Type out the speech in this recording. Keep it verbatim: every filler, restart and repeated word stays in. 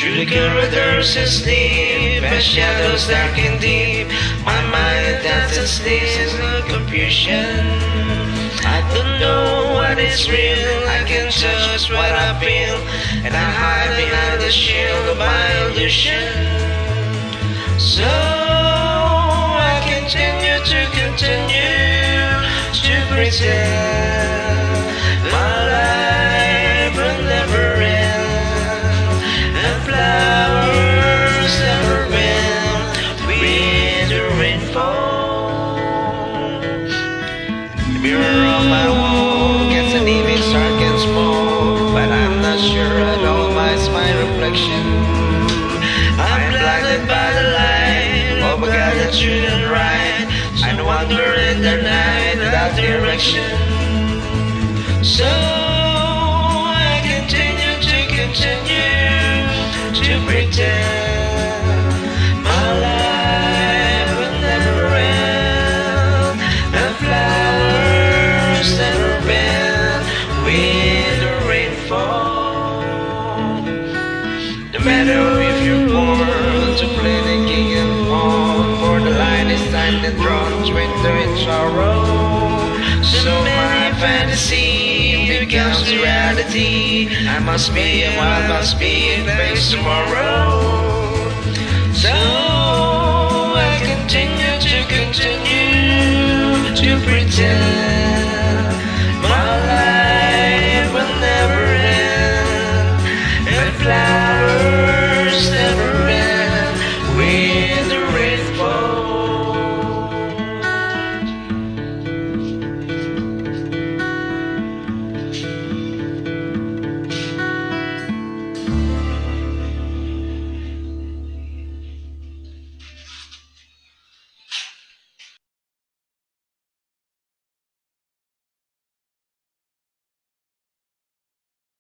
Through the corridors and sleep, as shadows dark and deep, my mind doesn't sleep, there's no confusion. I don't know what is real, I can just what I feel, and I hide behind the shield of my illusion. So I continue to continue to pretend my life will never end, and flowers never bend with the rainfall. The mirror on my wall gets an image dark and small, but I'm not sure at all it's my reflection. I'm blinded by the light, oh my God, the truth and right. I wander in the night without direction. So I continue to continue to pretend my life will never end, and flowers never bend with the rainfall. No matter if you're born to play the king and pawn, for the line is signed and drawn, winter in sorrow. So my fantasy becomes reality. I must be and I must be in place tomorrow. So I continue to continue to pretend